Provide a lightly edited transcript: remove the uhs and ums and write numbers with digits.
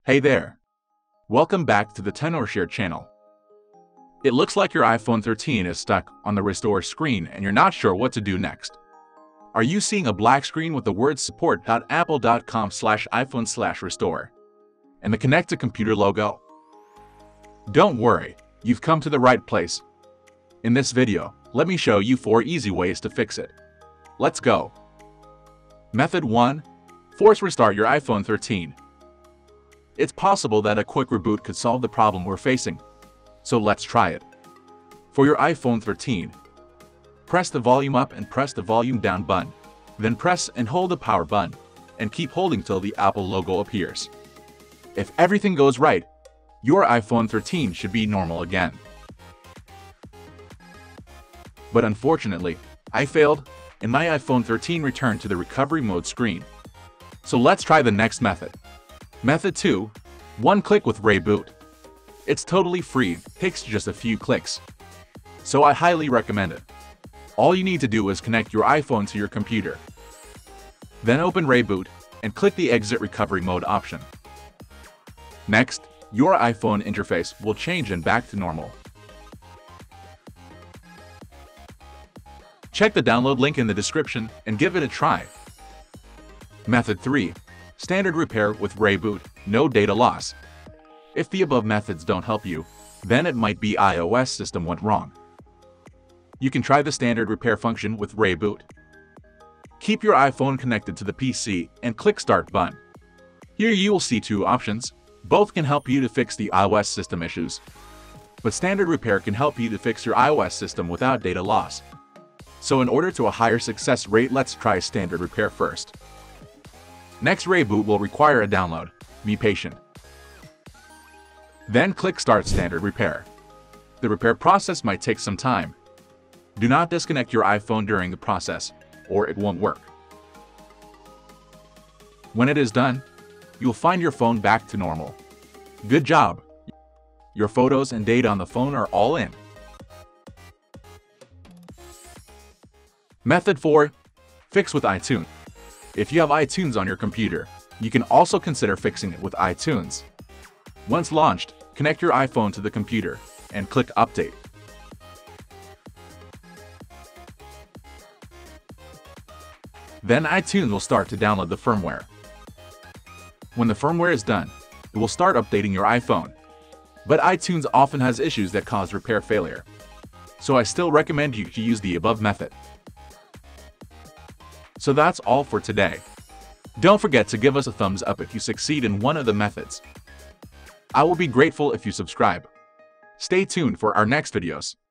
Hey there! Welcome back to the Tenorshare channel. It looks like your iPhone 13 is stuck on the restore screen and you're not sure what to do next. Are you seeing a black screen with the words support.apple.com/iphone/restore and the Connect to Computer logo? Don't worry, you've come to the right place. In this video, let me show you 4 easy ways to fix it. Let's go! Method 1. Force restart your iPhone 13. It's possible that a quick reboot could solve the problem we're facing. So let's try it. For your iPhone 13, press the volume up and press the volume down button. Then press and hold the power button, and keep holding till the Apple logo appears. If everything goes right, your iPhone 13 should be normal again. But unfortunately, I failed, and my iPhone 13 returned to the recovery mode screen. So let's try the next method. Method 2. One click with ReiBoot. It's totally free, takes just a few clicks. So I highly recommend it. All you need to do is connect your iPhone to your computer. Then open ReiBoot and click the Exit Recovery Mode option. Next, your iPhone interface will change and back to normal. Check the download link in the description and give it a try. Method 3. Standard repair with ReiBoot, no data loss. If the above methods don't help you, then it might be iOS system went wrong. You can try the standard repair function with ReiBoot. Keep your iPhone connected to the PC and click Start button. Here you will see 2 options. Both can help you to fix the iOS system issues. But standard repair can help you to fix your iOS system without data loss. So in order to a higher success rate, let's try standard repair first. Next, ReiBoot will require a download. Be patient. Then click Start Standard Repair. The repair process might take some time. Do not disconnect your iPhone during the process, or it won't work. When it is done, you'll find your phone back to normal. Good job! Your photos and data on the phone are all in. Method 4. Fix with iTunes. If you have iTunes on your computer, you can also consider fixing it with iTunes. Once launched, connect your iPhone to the computer and click Update. Then iTunes will start to download the firmware. When the firmware is done, it will start updating your iPhone. But iTunes often has issues that cause repair failure. So I still recommend you to use the above method. So that's all for today. Don't forget to give us a thumbs up if you succeed in one of the methods. I will be grateful if you subscribe. Stay tuned for our next videos.